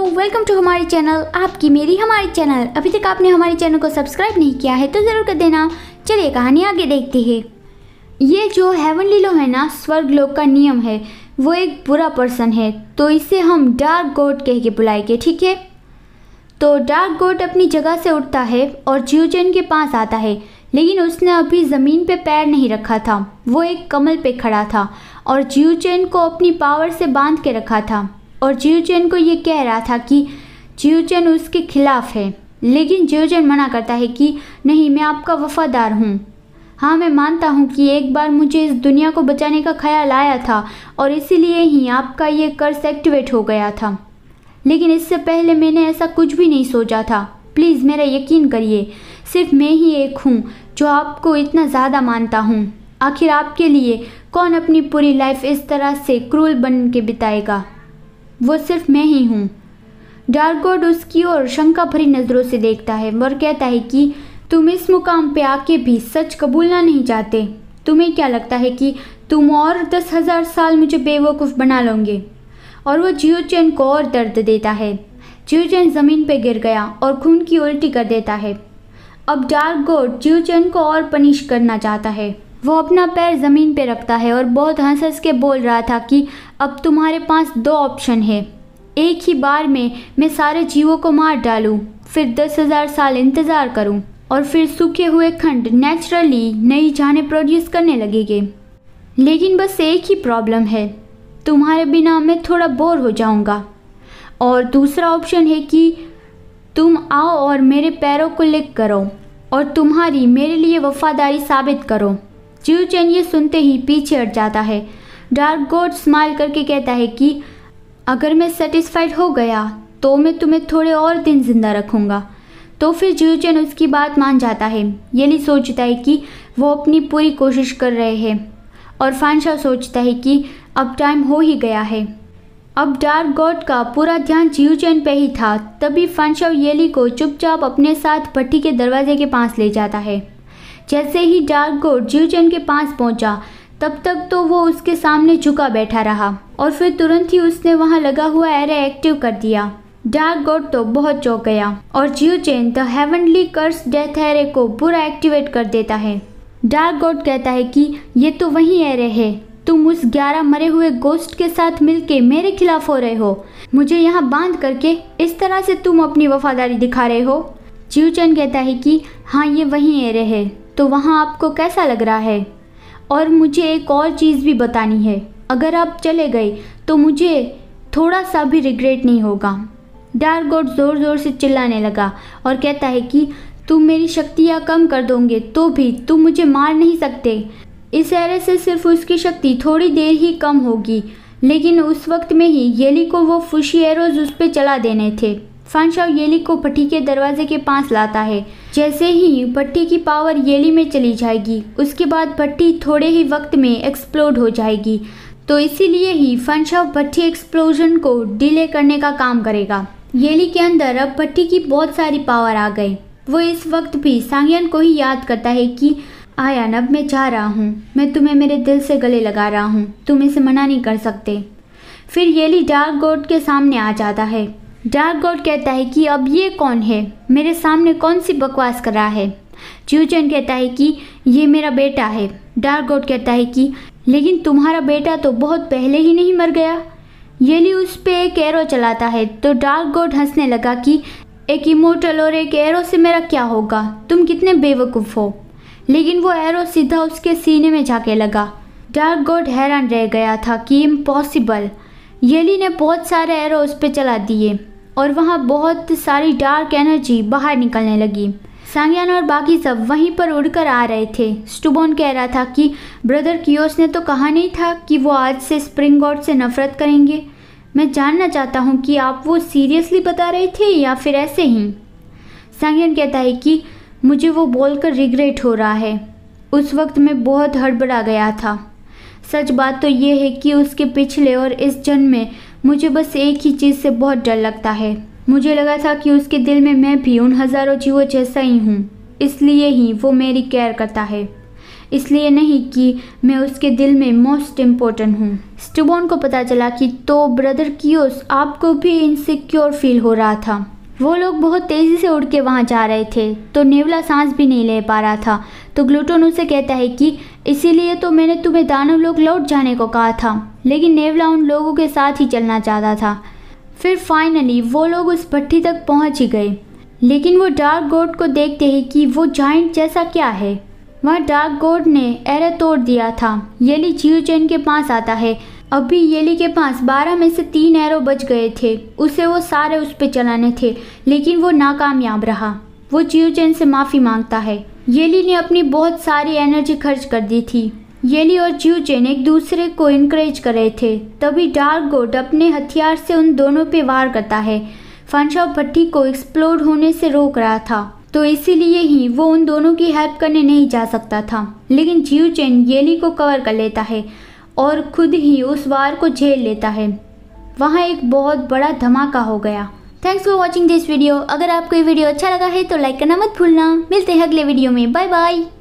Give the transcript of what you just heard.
Welcome to हमारे channel, आपकी मेरी हमारे चैनल। अभी तक आपने हमारे चैनल को सब्सक्राइब नहीं किया है तो ज़रूर कर देना। चलिए कहानी आगे देखते हैं। ये जो हेवनली लॉ है ना, स्वर्ग लोक का नियम है, वो एक बुरा पर्सन है, तो इसे हम डार्क गॉड कह के बुलाएंगे, ठीक है। तो डार्क गॉड अपनी जगह से उठता है और जियोचेन के पास आता है, लेकिन उसने अभी ज़मीन पे पैर नहीं रखा था। वो एक कमल पे खड़ा था और जियोचेन को अपनी पावर से बांध के रखा था और जियोचेन को ये कह रहा था कि जियोचेन उसके खिलाफ है, लेकिन जियोचेन मना करता है कि नहीं, मैं आपका वफादार हूँ। हाँ, मैं मानता हूँ कि एक बार मुझे इस दुनिया को बचाने का ख्याल आया था और इसीलिए ही आपका ये कर्स एक्टिवेट हो गया था, लेकिन इससे पहले मैंने ऐसा कुछ भी नहीं सोचा था। प्लीज़ मेरा यकीन करिए, सिर्फ मैं ही एक हूँ जो आपको इतना ज़्यादा मानता हूँ। आखिर आपके लिए कौन अपनी पूरी लाइफ इस तरह से क्रूल बन के बिताएगा? वो सिर्फ मैं ही हूँ। डार्क गॉड उसकी ओर शंका भरी नज़रों से देखता है और कहता है कि तुम इस मुकाम पे आके भी सच कबूलना नहीं चाहते। तुम्हें क्या लगता है कि तुम और 10,000 साल मुझे बेवकूफ़ बना लोगे? और वो जियोचेन को और दर्द देता है। जियोचेन ज़मीन पे गिर गया और खून की उल्टी कर देता है। अब डार्क गॉड जियोचेन को और पनिश करना चाहता है। वो अपना पैर ज़मीन पे रखता है और बहुत हंस हंस के बोल रहा था कि अब तुम्हारे पास 2 ऑप्शन है। एक ही बार में मैं सारे जीवों को मार डालूं, फिर 10,000 साल इंतज़ार करूं और फिर सूखे हुए खंड नेचुरली नई जानें प्रोड्यूस करने लगेंगे। लेकिन बस एक ही प्रॉब्लम है, तुम्हारे बिना मैं थोड़ा बोर हो जाऊंगा। और दूसरा ऑप्शन है कि तुम आओ और मेरे पैरों को लिक करो और तुम्हारी मेरे लिए वफादारी साबित करो। जियोचेन ये सुनते ही पीछे हट जाता है। डार्क गॉड स्माइल करके कहता है कि अगर मैं सेटिस्फाइड हो गया तो मैं तुम्हें थोड़े और दिन जिंदा रखूँगा। तो फिर जियोचेन उसकी बात मान जाता है। येली सोचता है कि वो अपनी पूरी कोशिश कर रहे हैं और फानशाओ सोचता है कि अब टाइम हो ही गया है। अब डार्क गॉड का पूरा ध्यान जियोचेन पे ही था। तभी फानशाओ येली को चुपचाप अपने साथ भट्टी के दरवाजे के पास ले जाता है। जैसे ही डार्क गॉड जियोचेन के पास पहुंचा, तब तक तो वो उसके सामने झुका बैठा रहा और फिर तुरंत ही उसने वहां लगा हुआ एरे एक्टिव कर दिया। डार्क गॉड तो बहुत चौंक गया और जियोचेन the heavenly curse death array को पूरा एक्टिवेट कर देता है। डार्क गॉड कहता है कि ये तो वही एरे है, तुम उस 11 मरे हुए गोस्ट के साथ मिलके मेरे खिलाफ हो रहे हो। मुझे यहाँ बांध करके इस तरह से तुम अपनी वफादारी दिखा रहे हो। जियोचेन कहता है कि हाँ, ये वही एरे है। तो वहाँ आपको कैसा लग रहा है? और मुझे एक और चीज़ भी बतानी है, अगर आप चले गए तो मुझे थोड़ा सा भी रिग्रेट नहीं होगा। डार्क गॉड ज़ोर ज़ोर से चिल्लाने लगा और कहता है कि तुम मेरी शक्तियाँ कम कर दोगे तो भी तुम मुझे मार नहीं सकते। इस एरे से सिर्फ उसकी शक्ति थोड़ी देर ही कम होगी, लेकिन उस वक्त में ही येली को वो फुशी एरोज उस पर चला देने थे। फानशाओ येली को भट्टी के दरवाजे के पास लाता है। जैसे ही भट्टी की पावर येली में चली जाएगी, उसके बाद भट्टी थोड़े ही वक्त में एक्सप्लोड हो जाएगी। तो इसीलिए ही फानशाओ भट्टी एक्सप्लोजन को डिले करने का काम करेगा। येली के अंदर अब भट्टी की बहुत सारी पावर आ गई। वो इस वक्त भी सांगियन को ही याद करता है कि आयान, अब मैं जा रहा हूँ, मैं तुम्हें मेरे दिल से गले लगा रहा हूँ, तुम इसे मना नहीं कर सकते। फिर येली डार्क गॉड के सामने आ जाता है। डार्क गॉड कहता है कि अब ये कौन है, मेरे सामने कौन सी बकवास कर रहा है? जियोचेन कहता है कि ये मेरा बेटा है। डार्क गॉड कहता है कि लेकिन तुम्हारा बेटा तो बहुत पहले ही नहीं मर गया? येली उस पे एक एरो चलाता है तो डार्क गॉड हंसने लगा कि एक इमोर्टल और एक एरो से मेरा क्या होगा, तुम कितने बेवकूफ़ हो। लेकिन वो एरो सीधा उसके सीने में जाके लगा। डार्क गॉड हैरान रह गया था कि इम्पॉसिबल। येली ने बहुत सारे एरो उस पर चला दिए और वहाँ बहुत सारी डार्क एनर्जी बाहर निकलने लगी। सांगियन और बाकी सब वहीं पर उड़कर आ रहे थे। स्टूबोन कह रहा था कि ब्रदर कियोस ने तो कहा नहीं था कि वो आज से स्प्रिंग गॉड से नफरत करेंगे। मैं जानना चाहता हूँ कि आप वो सीरियसली बता रहे थे या फिर ऐसे ही? सांगियन कहता है कि मुझे वो बोलकर रिग्रेट हो रहा है। उस वक्त मैं बहुत हड़बड़ा गया था। सच बात तो ये है कि उसके पिछले और इस जन्म में मुझे बस एक ही चीज़ से बहुत डर लगता है। मुझे लगा था कि उसके दिल में मैं भी उन हज़ारों जीवों जैसा ही हूँ, इसलिए ही वो मेरी केयर करता है। इसलिए नहीं कि मैं उसके दिल में मोस्ट इम्पोर्टेंट हूँ। स्टूबॉर्न को पता चला कि तो ब्रदर कियोस आपको भी इनसिक्योर फील हो रहा था। वो लोग बहुत तेज़ी से उड़ के वहाँ जा रहे थे तो नेवला सांस भी नहीं ले पा रहा था। तो ग्लूटोन उसे कहता है कि इसीलिए तो मैंने तुम्हें दानव लोग लौट जाने को कहा था, लेकिन नेवला उन लोगों के साथ ही चलना चाहता था। फिर फाइनली वो लोग उस भट्टी तक पहुँच ही गए, लेकिन वो डार्क गॉड को देखते हैं कि वो जाइंट जैसा क्या है। वह डार्क गॉड ने एरो तोड़ दिया था। येली जियोचेन के पास आता है। अभी येली के पास 12 में से 3 एरो बच गए थे। उसे वो सारे उस पे चलाने थे, लेकिन वो नाकामयाब रहा। वो जियोचेन से माफ़ी मांगता है। येली ने अपनी बहुत सारी एनर्जी खर्च कर दी थी। येली और जियोचेन एक दूसरे को इनकरेज कर रहे थे। तभी डार्क गॉड अपने हथियार से उन दोनों पे वार करता है। फनशाओ भट्टी को एक्सप्लोड होने से रोक रहा था, तो इसीलिए ही वो उन दोनों की हेल्प करने नहीं जा सकता था। लेकिन जियोचेन येली को कवर कर लेता है और खुद ही उस वार को झेल लेता है। वहाँ एक बहुत बड़ा धमाका हो गया। Thanks for watching this video. अगर आपको ये वीडियो अच्छा लगा है तो लाइक करना मत भूलना। मिलते हैं अगले वीडियो में। Bye bye.